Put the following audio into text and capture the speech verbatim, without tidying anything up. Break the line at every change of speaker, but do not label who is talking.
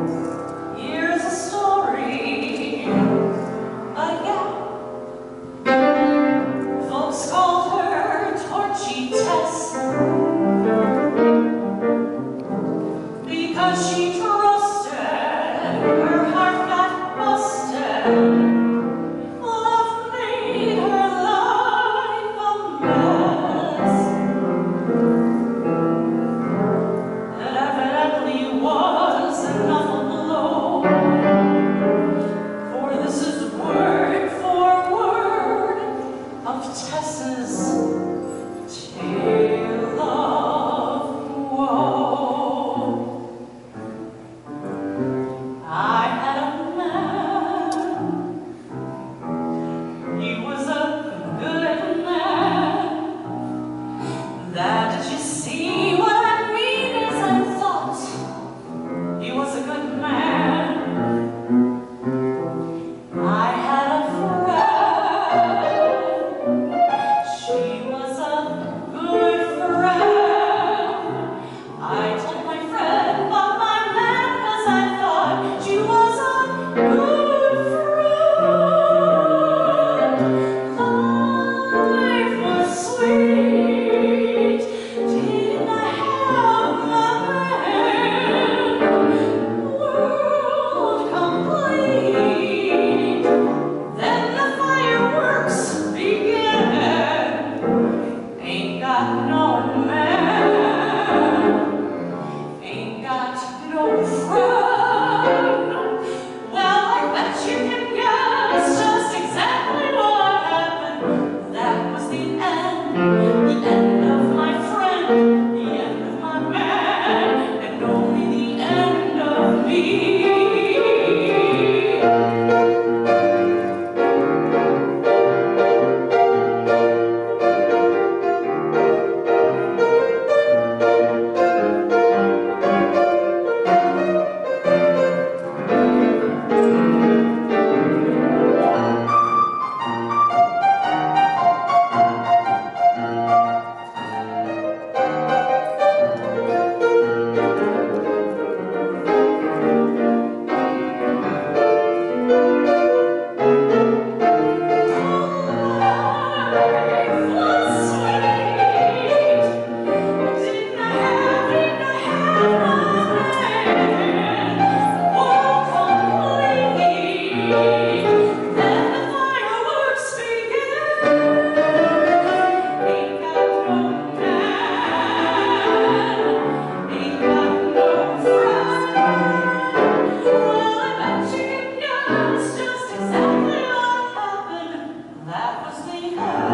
Here's a story, a gal. Folks called her Torchy Tess because she trusted, her heart got busted. Love made her life a mess. That evidently was enough of a blow, for this is word for word of Tess's tale of woe. I had a man, he was a good man. That you see what I mean is I thought he was a good man. I had a friend, she was a good friend. I told my friend about my man 'cause I thought she was a good friend. Life was sweet, didn't I have my man? World complete. Then the fireworks began. Ain't got no man, ain't got no friend. Well, I bet you can guess just exactly what happened. That was the end, the end of my friend, the end of my man, and only the end of me. That was the end.